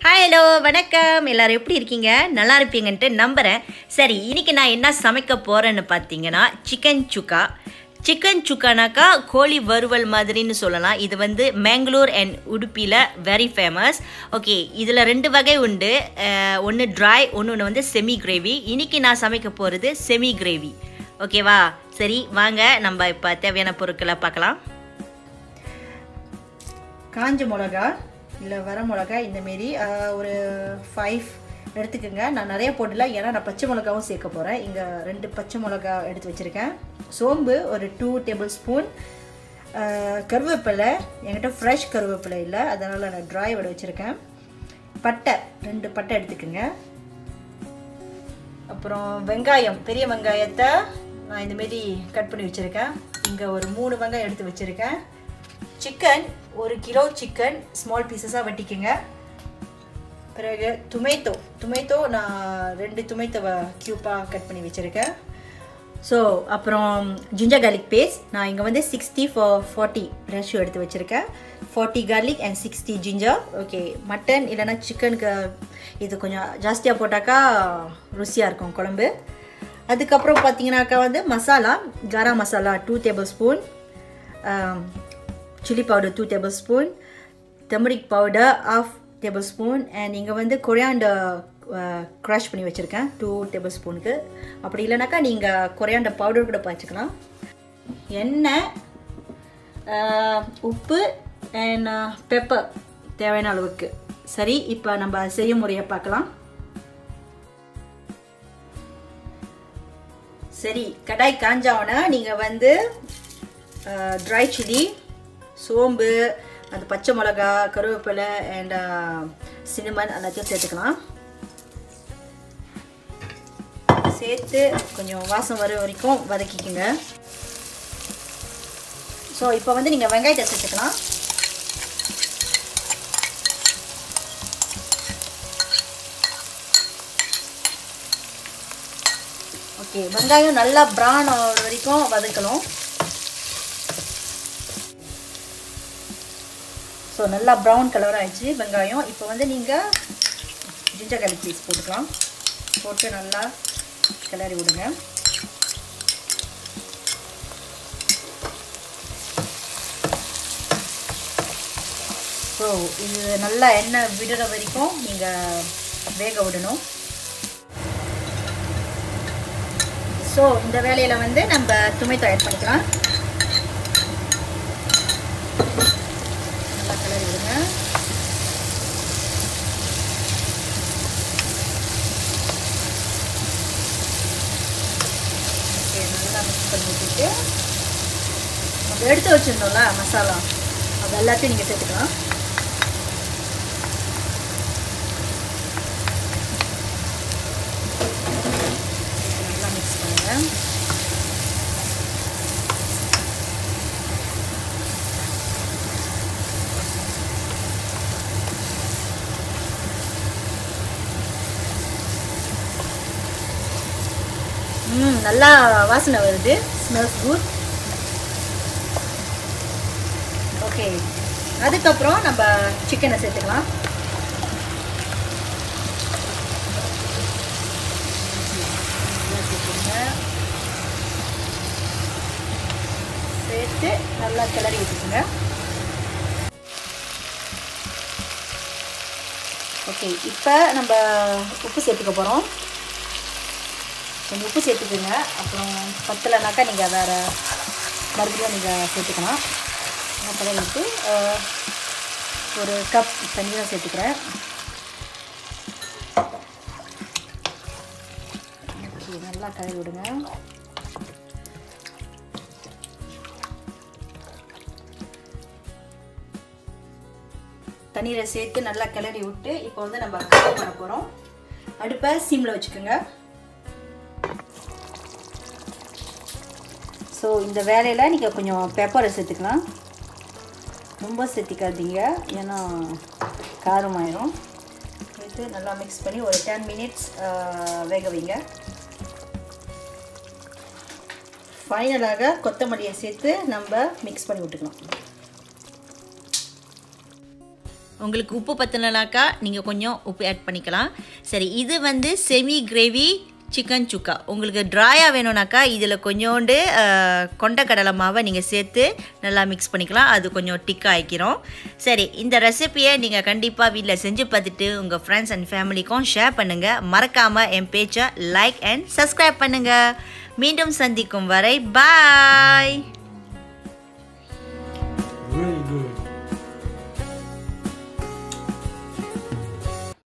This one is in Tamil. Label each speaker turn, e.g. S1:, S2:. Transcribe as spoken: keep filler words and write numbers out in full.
S1: Hi, hello, வணக்கம். எல்லாரும் எப்படி இருக்கீங்க? நல்லா இருப்பீங்கன்னு நம்புறேன். சரி, இன்னைக்கு நான் என்ன சமைக்க போறேன்னு பாத்தீங்கன்னா சிக்கன் சுக்கா. சிக்கன் சுக்கானாக்கா கோழி வறுவல் மாதிரின்னு சொல்லலாம். இது வந்து மேங்களூர் அண்ட் உடுப்பியில் வெரி ஃபேமஸ். ஓகே, இதில் ரெண்டு வகை உண்டு. ஒன்று ட்ரை, ஒன்று வந்து செமி கிரேவி. இன்னைக்கு நான் சமைக்க போகிறது செமி கிரேவி. ஓகேவா? சரி, வாங்க நம்ம இப்போ தேவையான பொருட்களை பார்க்கலாம். காஞ்ச மிளகா இல்லை வர மிளகா இந்தமாரி ஒரு ஃபைவ் எடுத்துக்கோங்க. நான் நிறைய போடல, ஏன்னா நான் பச்சை மிளகாவும் சேர்க்க போகிறேன். இங்கே ரெண்டு பச்சை மிளகா எடுத்து வச்சுருக்கேன். சோம்பு ஒரு டூ டேபிள் ஸ்பூன். கருவேப்பிலை என்கிட்ட ஃப்ரெஷ் கருவேப்பிலை இல்லை, அதனால் நான் ட்ரை விட வச்சுருக்கேன். பட்டை ரெண்டு பட்டை எடுத்துக்கோங்க. அப்புறம் வெங்காயம், பெரிய வெங்காயத்தை நான் இந்தமாரி கட் பண்ணி வச்சுருக்கேன். இங்கே ஒரு மூணு வெங்காயம் எடுத்து வச்சுருக்கேன். சிக்கன் ஒரு கிலோ சிக்கன் ஸ்மால் பீசஸாக வெட்டிக்குங்க. பிறகு டொமேட்டோ டொமேட்டோ நான் ரெண்டு டொமேட்டோவை க்யூப்பாக கட் பண்ணி வச்சுருக்கேன். ஸோ அப்புறம் ஜிஞ்சர் கார்லிக் பேஸ்ட் நான் இங்கே வந்து சிக்ஸ்டி ஃபார் ஃபார்ட்டி ரேஷியோ எடுத்து வச்சுருக்கேன். Forty garlic and sixty ginger. Okay, mutton இல்லைன்னா சிக்கனுக்கு இது கொஞ்சம் ஜாஸ்தியாக போட்டாக்கா ருசியாக இருக்கும் குழம்பு. அதுக்கப்புறம் பார்த்தீங்கன்னாக்கா வந்து masala, garam masala two tablespoon, chili powder two tablespoon, turmeric powder half tablespoon, and இங்கே வந்து coriander crush பண்ணி வச்சுருக்கேன் டூ டேபிள் ஸ்பூனுக்கு. அப்படி இல்லைனாக்கா நீங்கள் coriander powder கூட வச்சுக்கலாம். எண்ணெய், உப்பு அண்ட் பெப்பர் தேவையான அளவுக்கு. சரி, இப்போ நம்ம செய்ய முறையை பார்க்கலாம். சரி, கடாய் காஞ்சாவுன்னா நீங்கள் வந்து ட்ரை சில்லி, சோம்பு, அந்த பச்சை மிளகா, கருவேப்பிலை அண்ட் சின்னமன் எல்லாத்தையும் சேர்த்துக்கலாம். சேர்த்து கொஞ்சம் வாசம் வர வரைக்கும் வதக்கிக்குங்க. ஸோ இப்போ வந்து நீங்கள் வெங்காயத்தை சேர்த்துக்கலாம். ஓகே, வெங்காயம் நல்லா ப்ரௌன் ஆகிற வரைக்கும் வதக்கணும். ஸோ நல்லா ப்ரௌன் கலர் ஆகிடுச்சு வெங்காயம். இப்போ வந்து நீங்கள் ஜிஞ்சர் கார்லிக் பேஸ்ட் போட்டுக்கலாம். போட்டு நல்லா கிளறி விடுங்க. ஸோ இது நல்லா எண்ணெய் விடுற வரைக்கும் நீங்கள் வேக விடணும். ஸோ இந்த வேலையில் வந்து நம்ம டொமேட்டோ ஆட் பண்ணிக்கலாம். கிளறி விடுங்க. ஓகே, நல்லா மிக்ஸ் பண்ணி விட்டுட்டு நம்ம எடுத்து வச்சுருந்தோம்ல மசாலா, அது எல்லாத்தையும் நீங்கள் சேர்த்துக்கலாம். நல்லா மிக்ஸ் பண்ணுங்கள். ம் நல்லா வாசனை வருது, ஸ்மெல்ஸ் குட். ஓகே, அதுக்கப்புறம் நம்ம சிக்கனை சேர்த்துக்கலாம். சேர்த்து நல்லா கிளறி விட்டுக்குங்க. ஓகே, இப்போ நம்ம உப்பு சேர்த்துக்க போகிறோம். கொஞ்சம் உப்பு சேர்த்துக்குங்க. அப்புறம் பத்தலைனாக்கா நீங்கள் வேறு மறுபடியும் நீங்கள் சேர்த்துக்கலாம். அப்புறம் வந்து ஒரு கப் தண்ணி தான் சேர்த்துக்கிறேன். ஓகே, நல்லா கலரி விடுங்க. தண்ணீரை சேர்த்து நல்லா கிளறி விட்டு இப்போ வந்து நம்ம குக் பண்ண போகிறோம். அடுப்பை சிம்மில் வச்சுக்கோங்க. ஸோ இந்த வேலையில் நீங்கள் கொஞ்சம் பெப்பரை சேர்த்துக்கலாம். ரொம்ப சேர்த்திக்காதீங்க, ஏன்னா காரமாயிரும். சேர்த்து நல்லா மிக்ஸ் பண்ணி ஒரு டென் மினிட்ஸ் வேக வைங்க. ஃபைனலாக கொத்தமல்லியை சேர்த்து நம்ம மிக்ஸ் பண்ணி விட்டுக்கலாம். உங்களுக்கு உப்பு பத்தலனாக்கா நீங்கள் கொஞ்சம் உப்பு ஆட் பண்ணிக்கலாம். சரி, இது வந்து செமி கிரேவி சிக்கன் சுக்கா. உங்களுக்கு ட்ராயாக வேணும்னாக்கா இதில் கொஞ்சோண்டு கொண்டக்கடலை மாவை நீங்கள் சேர்த்து நல்லா மிக்ஸ் பண்ணிக்கலாம். அது கொஞ்சம் டிக்காக ஆக்கிரும். சரி, இந்த ரெசிபியை நீங்கள் கண்டிப்பாக வீட்டில் செஞ்சு பார்த்துட்டு உங்கள் ஃப்ரெண்ட்ஸ் அண்ட் ஃபேமிலிக்கும் ஷேர் பண்ணுங்கள். மறக்காமல் என் பேச்சை லைக் அண்ட் சப்ஸ்கிரைப் பண்ணுங்கள். மீண்டும் சந்திக்கும் வரை பாய்.